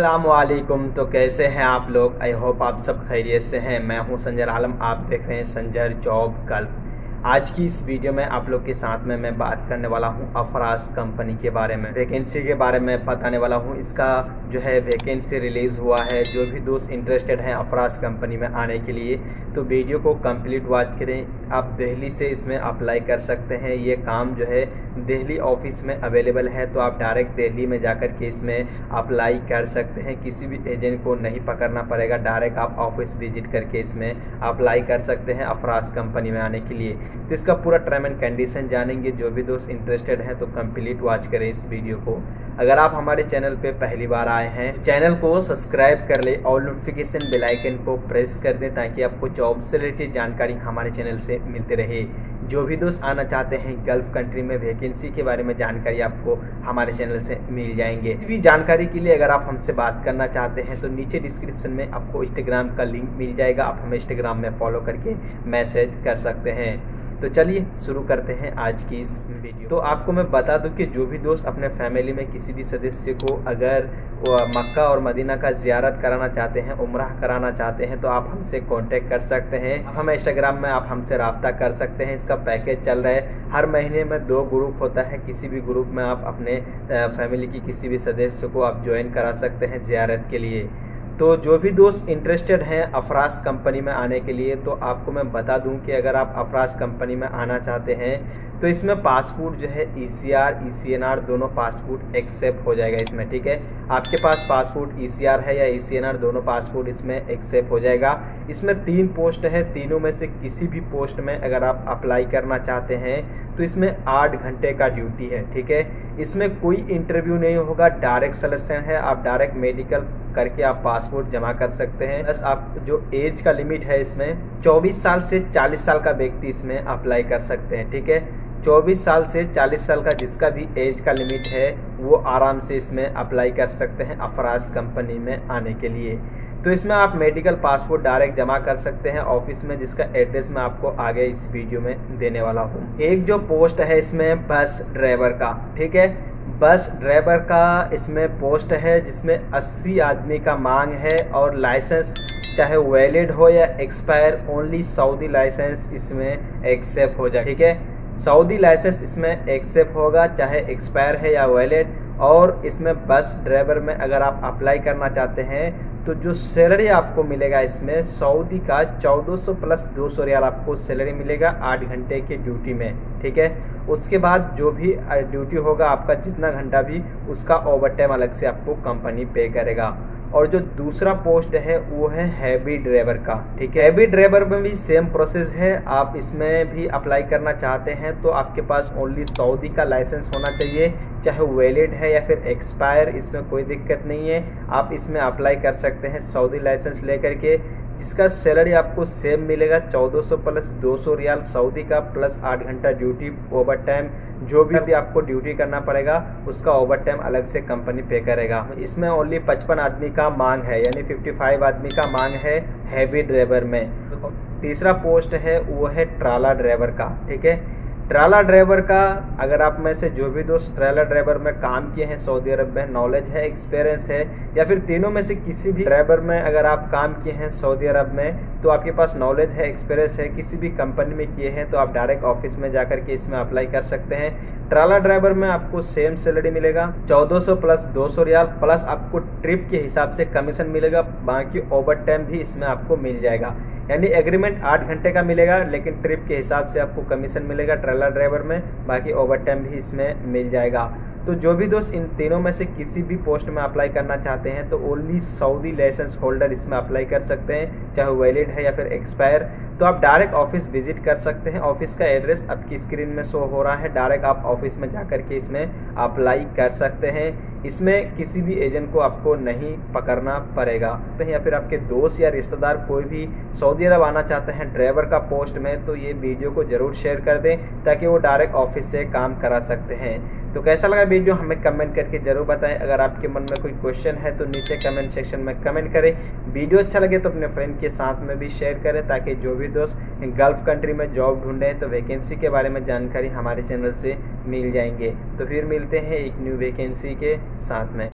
अस्सलामुअलैकुम। तो कैसे हैं आप लोग? आई होप आप सब खैरियत से हैं। मैं हूं संजर आलम, आप देख रहे हैं संजर जॉब गल्फ। आज की इस वीडियो में आप लोग के साथ में मैं बात करने वाला हूं अफराज कंपनी के बारे में, वैकेंसी के बारे में बताने वाला हूं। इसका जो है वैकेंसी रिलीज़ हुआ है। जो भी दोस्त इंटरेस्टेड हैं अफराज कंपनी में आने के लिए तो वीडियो को कंप्लीट वॉच करें। आप दिल्ली से इसमें अप्लाई कर सकते हैं। ये काम जो है दिल्ली ऑफिस में अवेलेबल है, तो आप डायरेक्ट दिल्ली में जाकर के इसमें अप्लाई कर सकते हैं। किसी भी एजेंट को नहीं पकड़ना पड़ेगा, डायरेक्ट आप ऑफिस विजिट करके इसमें अप्लाई कर सकते हैं अफराज कंपनी में आने के लिए। तो इसका पूरा टर्म एंड कंडीशन जानेंगे। जो भी दोस्त इंटरेस्टेड हैं तो कंप्लीट वॉच करें इस वीडियो को। अगर आप हमारे चैनल पे पहली बार आए हैं, चैनल को सब्सक्राइब कर ले और नोटिफिकेशन बेल आइकन को प्रेस कर दें ताकि आपको जॉब से रिलेटेड जानकारी हमारे चैनल से मिलती रहे। जो भी दोस्त आना चाहते हैं गल्फ कंट्री में वैकेंसी के बारे में जानकारी आपको हमारे चैनल से मिल जाएंगे। इस भी जानकारी के लिए अगर आप हमसे बात करना चाहते हैं तो नीचे डिस्क्रिप्शन में आपको इंस्टाग्राम का लिंक मिल जाएगा। आप हमें इंस्टाग्राम में फॉलो करके मैसेज कर सकते हैं। तो चलिए शुरू करते हैं आज की इस वीडियो। तो आपको मैं बता दूं कि जो भी दोस्त अपने फैमिली में किसी भी सदस्य को अगर मक्का और मदीना का ज़ियारत कराना चाहते हैं, उम्राह कराना चाहते हैं, तो आप हमसे कांटेक्ट कर सकते हैं। हमें इंस्टाग्राम में आप हमसे रब्ता कर सकते हैं। इसका पैकेज चल रहा है, हर महीने में 2 ग्रुप होता है। किसी भी ग्रुप में आप अपने फैमिली की किसी भी सदस्य को आप ज्वाइन करा सकते हैं ज़ियारत के लिए। तो जो भी दोस्त इंटरेस्टेड हैं अफराज कंपनी में आने के लिए, तो आपको मैं बता दूं कि अगर आप अफराज कंपनी में आना चाहते हैं तो इसमें पासपोर्ट जो है ECR ECNR दोनों पासपोर्ट एक्सेप्ट हो जाएगा इसमें। ठीक है, आपके पास पासपोर्ट ECR है या ECNR, दोनों पासपोर्ट इसमें एक्सेप्ट हो जाएगा। इसमें 3 पोस्ट है, तीनों में से किसी भी पोस्ट में अगर आप अप्लाई करना चाहते हैं तो इसमें 8 घंटे का ड्यूटी है। ठीक है, इसमें कोई इंटरव्यू नहीं होगा, डायरेक्ट सिलेक्शन है। आप डायरेक्ट मेडिकल करके आप पासपोर्ट जमा कर सकते हैं। बस आप जो एज का लिमिट है इसमें 24 साल से 40 साल का व्यक्ति इसमें अप्लाई कर सकते हैं। ठीक है, 24 साल से 40 साल का जिसका भी एज का लिमिट है वो आराम से इसमें अप्लाई कर सकते हैं अफराज कंपनी में आने के लिए। तो इसमें आप मेडिकल पासपोर्ट डायरेक्ट जमा कर सकते हैं ऑफिस में, जिसका एड्रेस मैं आपको आगे इस वीडियो में देने वाला हूँ। एक जो पोस्ट है इसमें बस ड्राइवर का, ठीक है, बस ड्राइवर का इसमें पोस्ट है जिसमें 80 आदमी का मांग है और लाइसेंस चाहे वैलिड हो या एक्सपायर, ओनली सऊदी लाइसेंस इसमें एक्सेप्ट हो जाए। ठीक है, सऊदी लाइसेंस इसमें एक्सेप्ट होगा चाहे एक्सपायर है या वैलिड। और इसमें बस ड्राइवर में अगर आप अप्लाई करना चाहते हैं तो जो सैलरी आपको मिलेगा इसमें सऊदी का 1400 प्लस 200 रियाल आपको सैलरी मिलेगा 8 घंटे की ड्यूटी में। ठीक है, उसके बाद जो भी ड्यूटी होगा आपका जितना घंटा भी, उसका ओवर टाइम अलग से आपको कंपनी पे करेगा। और जो दूसरा पोस्ट है वो है हैवी ड्राइवर का। ठीक है, हैवी ड्राइवर में भी सेम प्रोसेस है। आप इसमें भी अप्लाई करना चाहते हैं तो आपके पास ओनली सऊदी का लाइसेंस होना चाहिए, चाहे वैलिड है या फिर एक्सपायर, इसमें कोई दिक्कत नहीं है। आप इसमें अप्लाई कर सकते हैं सऊदी लाइसेंस लेकर के, जिसका सैलरी आपको सेम मिलेगा 1400 प्लस 200 रियाल सऊदी का, प्लस 8 घंटा ड्यूटी ओवर टाइम। जो भी आपको ड्यूटी करना पड़ेगा उसका ओवर टाइम अलग से कंपनी पे करेगा। इसमें ओनली 55 आदमी का मांग है, यानी 55 आदमी का मांग है हैवी ड्राइवर में। तीसरा पोस्ट है वो है ट्राला ड्राइवर का। ठीक है, ट्राला ड्राइवर का अगर आप में से जो भी दोस्त ट्राला ड्राइवर में काम किए हैं सऊदी अरब में, नॉलेज है, एक्सपीरियंस है, या फिर तीनों में से किसी भी ड्राइवर में अगर आप काम किए हैं सऊदी अरब में, तो आपके पास नॉलेज है, एक्सपीरियंस है, किसी भी कंपनी में किए हैं, तो आप डायरेक्ट ऑफिस में जाकर के इसमें अप्लाई कर सकते हैं। ट्राला ड्राइवर में आपको सेम सैलरी मिलेगा 1400 प्लस 200 रियाल, प्लस आपको ट्रिप के हिसाब से कमीशन मिलेगा, बाकी ओवर टाइम भी इसमें आपको मिल जाएगा। यानी एग्रीमेंट 8 घंटे का मिलेगा, लेकिन ट्रिप के हिसाब से आपको कमीशन मिलेगा ट्रेलर ड्राइवर में, बाकी ओवर टाइम भी इसमें मिल जाएगा। तो जो भी दोस्त इन तीनों में से किसी भी पोस्ट में अप्लाई करना चाहते हैं तो ओनली सऊदी लाइसेंस होल्डर इसमें अप्लाई कर सकते हैं, चाहे वैलिड है या फिर एक्सपायर। तो आप डायरेक्ट ऑफिस विजिट कर सकते हैं। ऑफिस का एड्रेस आपकी स्क्रीन में शो हो रहा है, डायरेक्ट आप ऑफिस में जाकर के इसमें अप्लाई कर सकते हैं। इसमें किसी भी एजेंट को आपको नहीं पकड़ना पड़ेगा। या फिर आपके दोस्त या रिश्तेदार कोई भी सऊदी अरब आना चाहते हैं ड्राइवर का पोस्ट में, तो ये वीडियो को जरूर शेयर कर दें ताकि वो डायरेक्ट ऑफिस से काम करा सकते हैं। तो कैसा लगा वीडियो हमें कमेंट करके जरूर बताएं। अगर आपके मन में कोई क्वेश्चन है तो नीचे कमेंट सेक्शन में कमेंट करें। वीडियो अच्छा लगे तो अपने फ्रेंड के साथ में भी शेयर करें ताकि जो भी दोस्त गल्फ कंट्री में जॉब ढूंढे हैं तो वैकेंसी के बारे में जानकारी हमारे चैनल से मिल जाएंगे। तो फिर मिलते हैं एक न्यू वैकेंसी के साथ में।